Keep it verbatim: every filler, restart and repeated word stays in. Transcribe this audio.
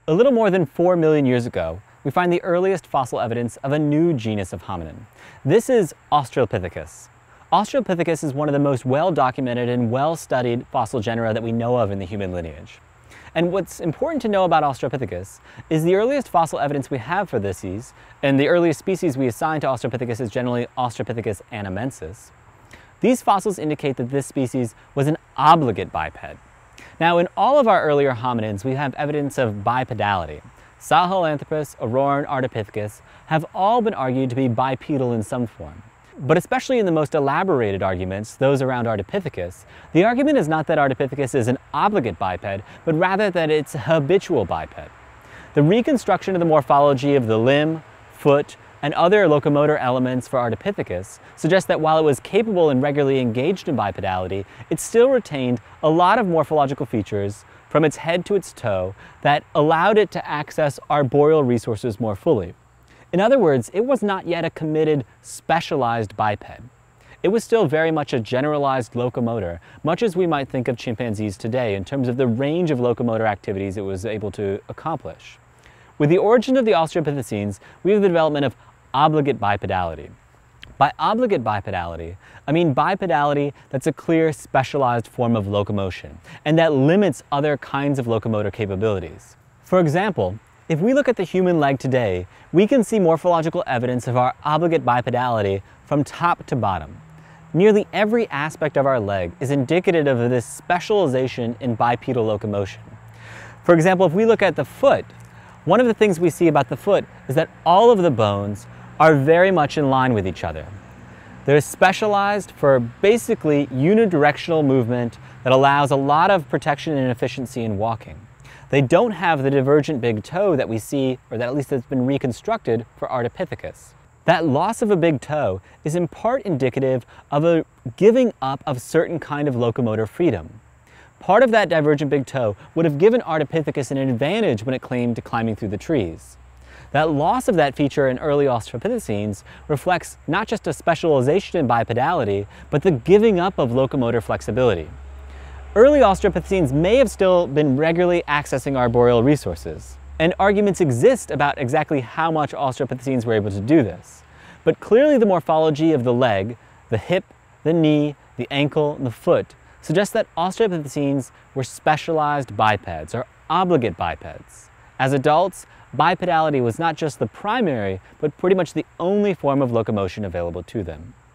A little more than four million years ago, we find the earliest fossil evidence of a new genus of hominin. This is Australopithecus. Australopithecus is one of the most well-documented and well-studied fossil genera that we know of in the human lineage. And what's important to know about Australopithecus is the earliest fossil evidence we have for this is, and the earliest species we assign to Australopithecus is generally Australopithecus annamensis. These fossils indicate that this species was an obligate biped. Now, in all of our earlier hominins, we have evidence of bipedality. Sahelanthropus, Aurora, and Ardipithecus have all been argued to be bipedal in some form. But especially in the most elaborated arguments, those around Ardipithecus, the argument is not that Ardipithecus is an obligate biped, but rather that it's a habitual biped. The reconstruction of the morphology of the limb, foot, and other locomotor elements for Ardipithecus suggests that while it was capable and regularly engaged in bipedality, it still retained a lot of morphological features from its head to its toe that allowed it to access arboreal resources more fully. In other words, it was not yet a committed, specialized biped. It was still very much a generalized locomotor, much as we might think of chimpanzees today in terms of the range of locomotor activities it was able to accomplish. With the origin of the Australopithecines, we have the development of obligate bipedality. By obligate bipedality, I mean bipedality that's a clear, specialized form of locomotion, and that limits other kinds of locomotor capabilities. For example, if we look at the human leg today, we can see morphological evidence of our obligate bipedality from top to bottom. Nearly every aspect of our leg is indicative of this specialization in bipedal locomotion. For example, if we look at the foot, one of the things we see about the foot is that all of the bones are very much in line with each other. They're specialized for basically unidirectional movement that allows a lot of protection and efficiency in walking. They don't have the divergent big toe that we see, or that at least has been reconstructed for Ardipithecus. That loss of a big toe is in part indicative of a giving up of certain kind of locomotor freedom. Part of that divergent big toe would have given Ardipithecus an advantage when it came to climbing through the trees. That loss of that feature in early Australopithecines reflects not just a specialization in bipedality, but the giving up of locomotor flexibility. Early Australopithecines may have still been regularly accessing arboreal resources, and arguments exist about exactly how much Australopithecines were able to do this. But clearly the morphology of the leg, the hip, the knee, the ankle, and the foot suggests that Australopithecines were specialized bipeds, or obligate bipeds. As adults, bipedality was not just the primary, but pretty much the only form of locomotion available to them.